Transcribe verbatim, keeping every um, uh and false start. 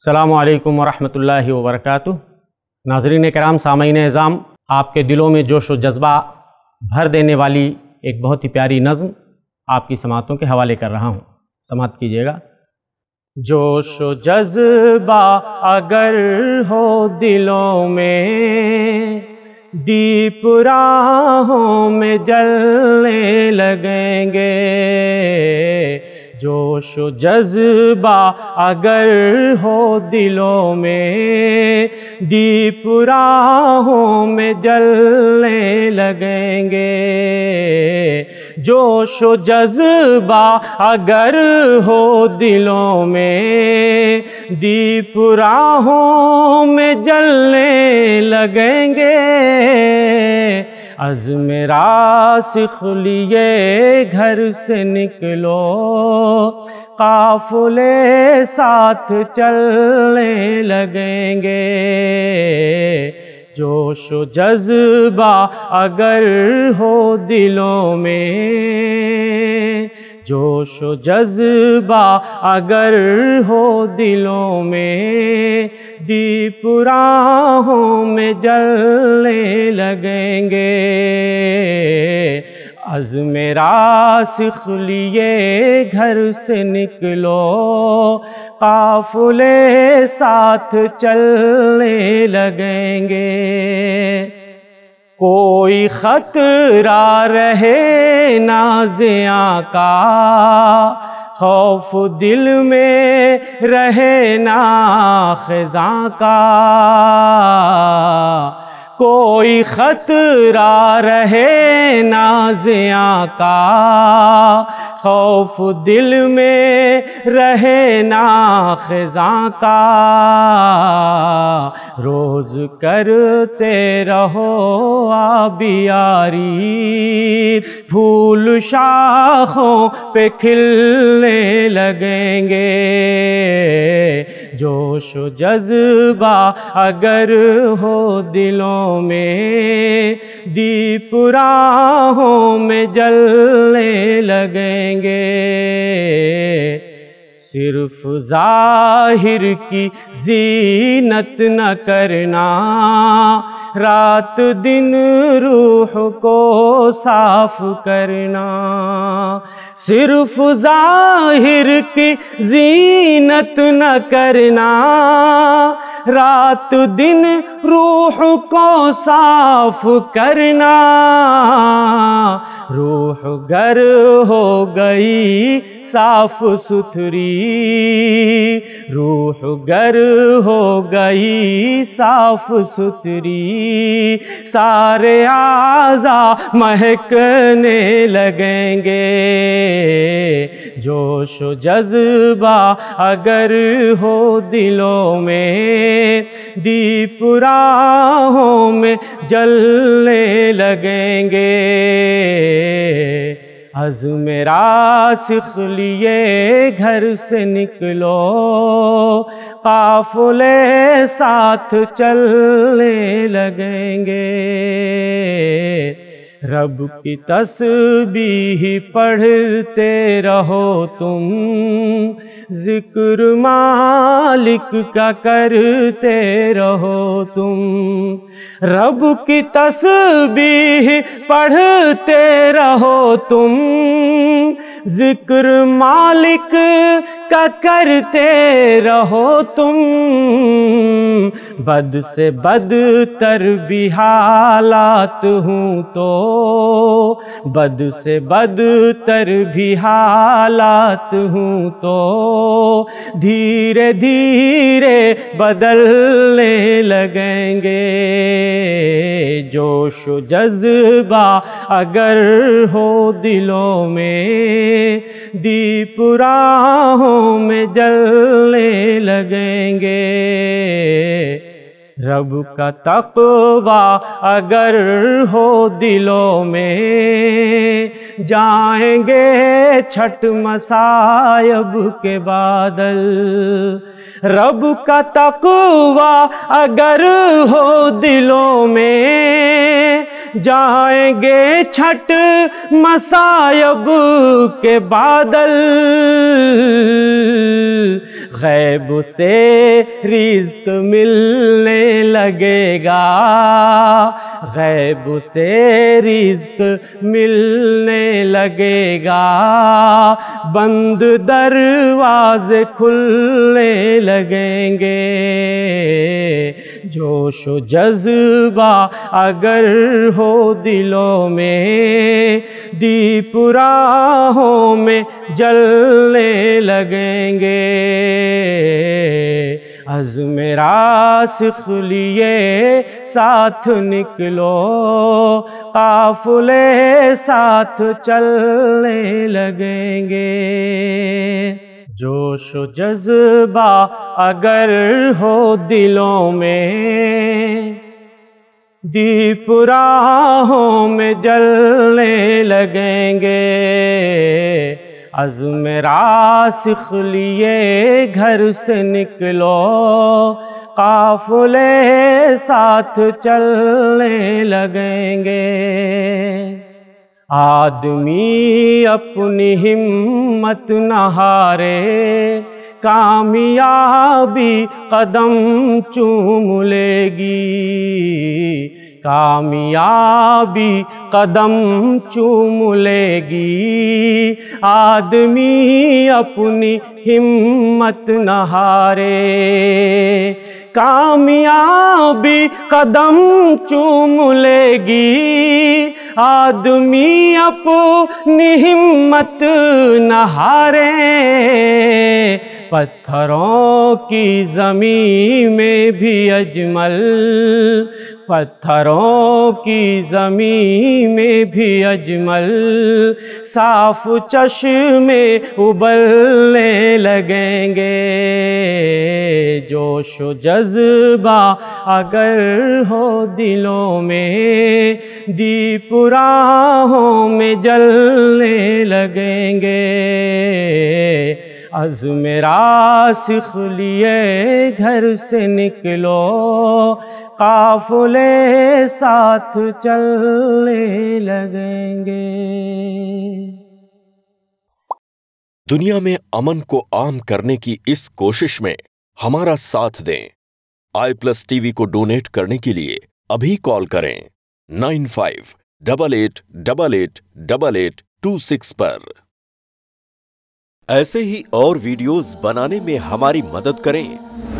السلام علیکم ورحمۃ اللہ وبرکاتہ۔ ناظرین کرام، سامعین اعظام، آپ کے دلوں میں جوش و جذبہ بھر دینے والی ایک بہت ہی پیاری نظم آپ کی سماعتوں کے حوالے کر رہا ہوں، سماعت کیجیے گا۔ جوش و جذبہ اگر ہو دلوں میں، دیپ راہوں میں جلنے لگیں گے۔ جوش و جذبہ اگر ہو دلوں میں، دیپ راہوں میں جلنے لگیں گے۔ جوش و جذبہ اگر ہو دلوں میں، دیپ راہوں میں جلنے لگیں گے۔ عزم راسخ لیے گھر سے نکلو، قافلے ساتھ چلنے لگیں گے۔ جوش و جذبہ اگر ہو دلوں میں، جوش و جذبہ اگر ہو دلوں میں، دیپ راہوں میں جلنے لگیں گے۔ عزم راسخ لیے گھر سے نکلو، قافلے ساتھ چلنے لگیں گے۔ کوئی خطرہ رہے نہ زیاں کا، خوف دل میں رہے نہ خزاں کا۔ کوئی خطرہ رہے نہ زیاں کا، خوف دل میں رہے نہ خزاں کا۔ روز کرتے رہو آبیاری، پھول شاخوں پہ کھلنے لگیں گے۔ جوش و جذبہ اگر ہو دلوں میں، دیپ راہوں میں جلنے لگیں گے۔ صرف ظاہر کی زینت نہ کرنا، رات دن روح کو صاف کرنا۔ صرف ظاہر کی زینت نہ کرنا، رات دن روح کو صاف کرنا۔ روح گر ہو گئی صاف ستھری، روح گر ہو گئی صاف ستھری، سارے اعضاء مہکنے لگیں گے۔ جوش و جذبہ اگر ہو دلوں میں، دیپ راہوں میں جلنے لگیں گے۔ عزم راسخ لیے گھر سے نکلو، قافلے ساتھ چلنے لگیں گے۔ رب کی تسبیح پڑھتے رہو تم، ذکر مالک کا کرتے رہو تم۔ رب کی تسبیح پڑھتے رہو تم، ذکر مالک کا کرتے رہو تم۔ بد سے بد تر بھی حالات ہوں تو، بد سے بد تر بھی حالات ہوں تو، دھیرے دھیرے بدلنے لگیں گے۔ جوش و جذبہ اگر ہو دلوں میں، دیپ راہوں میں جلنے لگیں گے۔ رب کا تقویٰ اگر ہو دلوں میں، جائیں گے چھٹ مصائب کے بادل۔ رب کا تقویٰ اگر ہو دلوں میں، جائیں گے چھٹ مصائب کے بادل۔ غیب سے رزق ملنے لگے گا، غیب سے رزق ملنے لگے گا، بند دروازے کھلنے لگیں گے۔ جوش و جذبہ اگر ہو دلوں میں، دیپ راہوں میں جلنے لگیں گے۔ عزم راسخ لیے ساتھ نکلو، قافلے ساتھ چلنے لگیں گے۔ جوش و جذبہ اگر ہو دلوں میں، دیپ راہوں میں جلنے لگیں گے۔ عزم راسخ لیے گھر سے نکلو، قافلے ساتھ چلنے لگیں گے۔ آدمی اپنی ہمت نہ ہارے، کامیابی قدم چوم لے گی، کامیابی قدم چوم لے گی۔ آدمی اپنی ہمت نہ ہارے، کامیابی قدم چوم لے گی۔ آدمی اپنی ہمت نہ ہارے، پتھروں کی زمین میں بھی اجمل، پتھروں کی زمین میں بھی اجمل، صاف چشمے ابلنے لگیں گے۔ جوش و جذبہ اگر ہو دلوں میں، دیپ راہوں میں جلنے لگیں گے۔ عزم راسخ لیے گھر سے نکلو، قافلے ساتھ چلنے لگیں گے۔ دنیا میں امن کو عام کرنے کی اس کوشش میں ہمارا ساتھ دیں۔ آئی پلس ٹی وی کو ڈونیٹ کرنے کے لیے ابھی کال کریں nine five double eight double eight double eight two six پر۔ ایسے ہی اور ویڈیوز بنانے میں ہماری مدد کریں۔